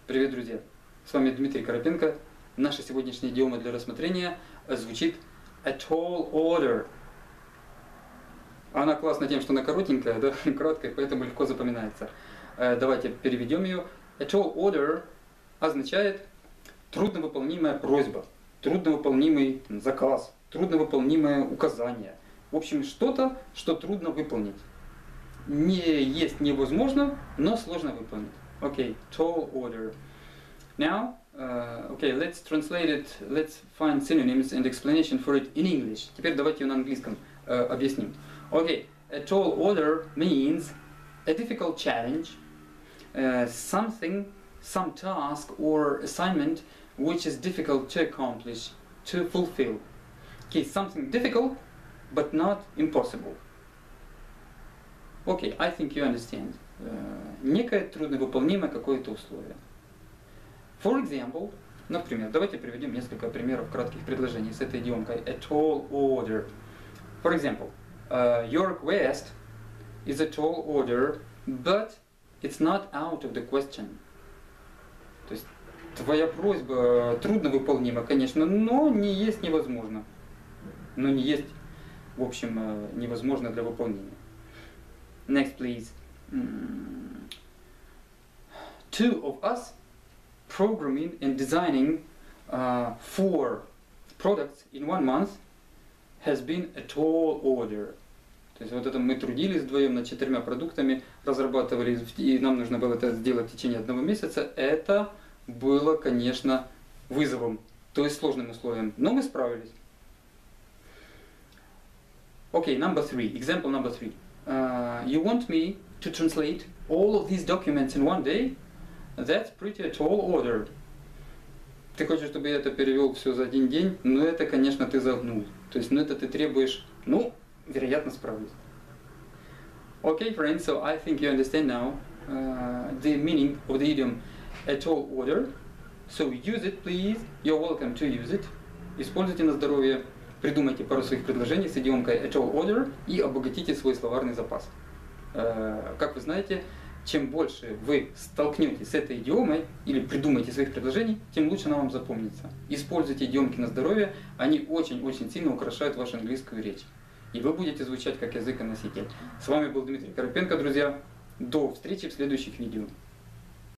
Привет, друзья! С вами Дмитрий Карапенко. Наша сегодняшняя идиома для рассмотрения звучит a tall order. Она классна тем, что она коротенькая, да, краткая, поэтому легко запоминается. Давайте переведем ее. A tall order означает трудновыполнимая просьба, трудновыполнимый заказ, трудновыполнимое указание. В общем, что-то, что трудно выполнить. Не есть невозможно, но сложно выполнить. Okay, tall order. Now, let's translate it, let's find synonyms and explanation for it in English. Теперь давайте ее на английском объясним. Okay, a tall order means a difficult challenge, something, some task or assignment which is difficult to accomplish, to fulfill. Okay, something difficult, but not impossible. Okay, I think you understand. Некое трудновыполнимое какое-то условие. For example, например, давайте приведем несколько примеров кратких предложений с этой идиомкой. A tall order. For example, your request is a tall order, but it's not out of the question. То есть твоя просьба трудновыполнима, конечно, но не есть невозможно. Но не есть, в общем, невозможно для выполнения. Next, please. Two of us programming and designing 4 products in 1 month has been a tall order. То есть вот это мы трудились вдвоем над 4 продуктами, разрабатывали, и нам нужно было это сделать в течение 1 месяца. Это было, конечно, вызовом, то есть сложным условием, но мы справились. Okay, number 3. Example number 3. You want me to translate all of these documents in 1 day? That's pretty a tall order. Ты хочешь, чтобы я это перевел все за 1 день? Но это, конечно, ты загнул. То есть, это ты требуешь, вероятно, справлюсь. Okay, friends, so I think you understand now the meaning of the idiom a tall order. So use it, please. You're welcome to use it. Используйте на здоровье. Придумайте пару своих предложений с идиомкой a tall order и обогатите свой словарный запас. Как вы знаете, чем больше вы столкнетесь с этой идиомой или придумаете своих предложений, тем лучше она вам запомнится. Используйте идиомки на здоровье, они очень-очень сильно украшают вашу английскую речь. И вы будете звучать как языконоситель. С вами был Дмитрий Карапенко, друзья. До встречи в следующих видео.